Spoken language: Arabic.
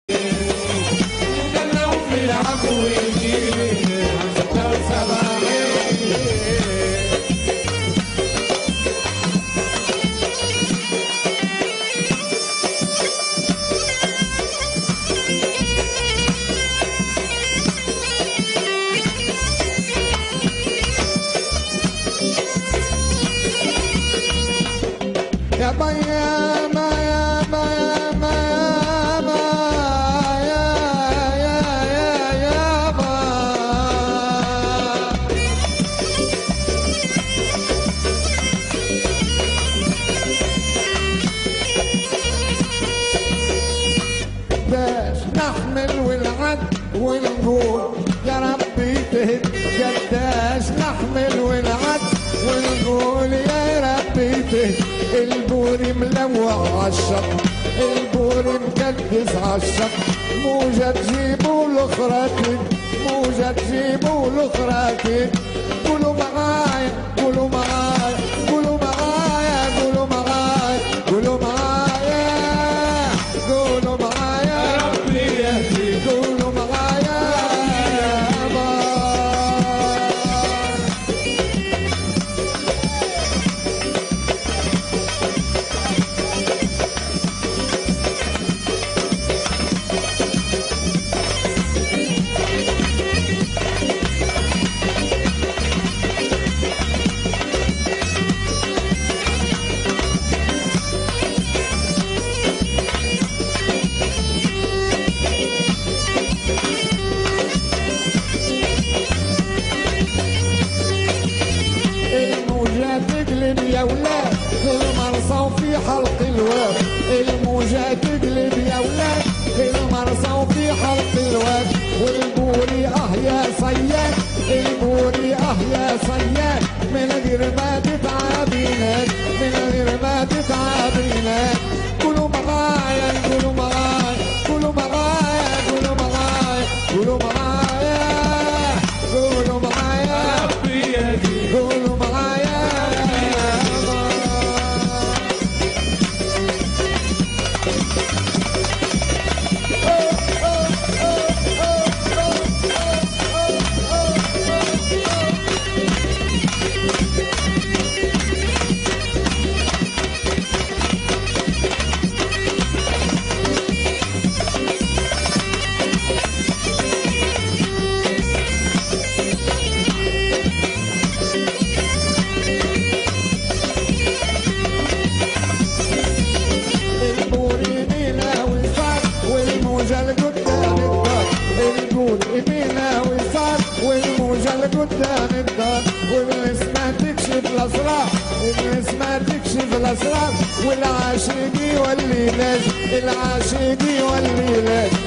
دلوا في العفو يجيني لو صباحي. يا با يا با يا با يا با يا با يا با باش نحمل والعد ونقول يا ربي تهد قداش نحمل والعد ونقول يا ربي تهد. البوري ملوع عالشط البوري مكدس عالشط موجة تجيبوا الاخرى موجة تجيبوا الاخرى. قولوا معايا قولوا معايا قولوا معايا قولوا معايا قولوا معايا قولوا معايا يا ربي يهديك قولوا معايا يا با. تقلب يا ولاد في المرصى وفي حلق الواد. الموجة تقلب يا ولاد في المرصى وفي حلق الواد. والبوري يا صياد البوري يا صياد من غير ما تتعبينات من غير ما تتعبينات. قولوا معايا قولوا معايا قولوا معايا قولوا معايا قولوا معايا قولوا معايا قولوا معايا. قدام الدار والنسمة تكشف الأسرار النسمة تكشف الأسرار والعاشق يولي لاج العاشق يولي لاج.